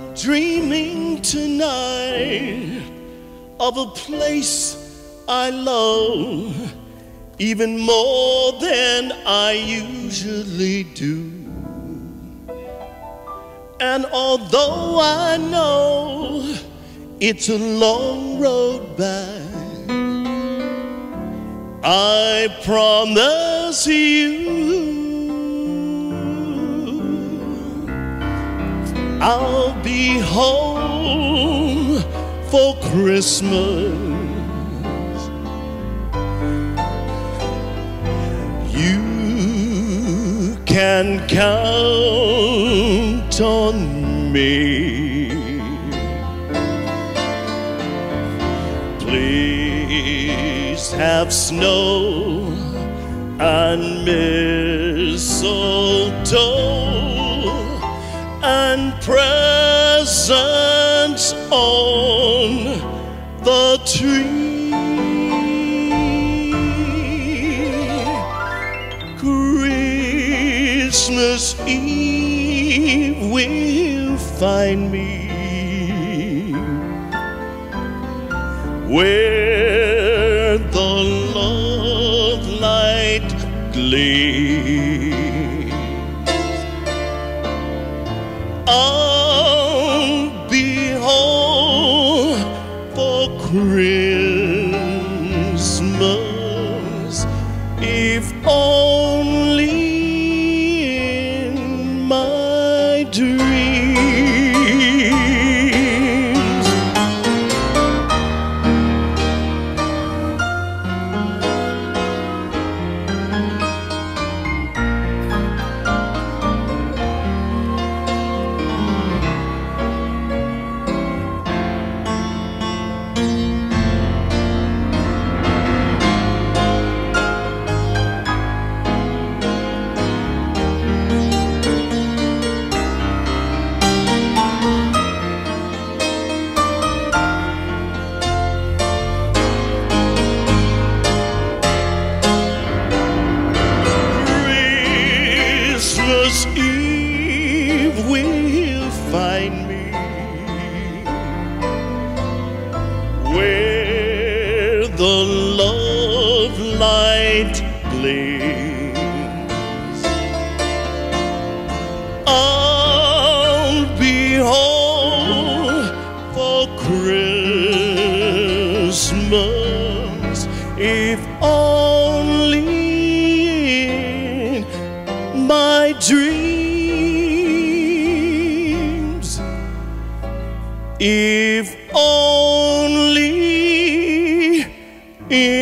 dreaming tonight of a place I love even more than I usually do. And although I know it's a long road back, I promise you I'll be home for Christmas. You can count on me. Please have snow and mistletoe and presents on the tree. Christmas Eve will find me where the love light gleams. I'll be home for Christmas, if only in my dreams. Christmas Eve will find me where the love light gleams. I'll be home for Christmas, if only in my dreams, if only in